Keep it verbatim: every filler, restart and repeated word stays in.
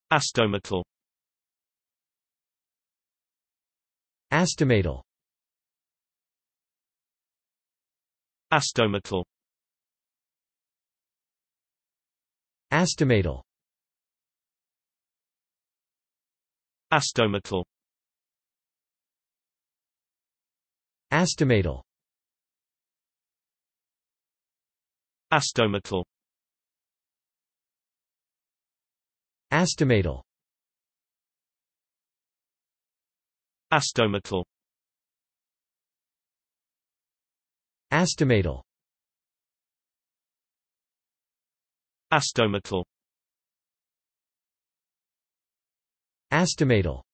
Astomatal. Astomatal. Astomatal. Astomatal. Astomatal. Astomatal. Astomatal. Astomatal. Astomatal. Astomatal. Astomatal. Astomatal.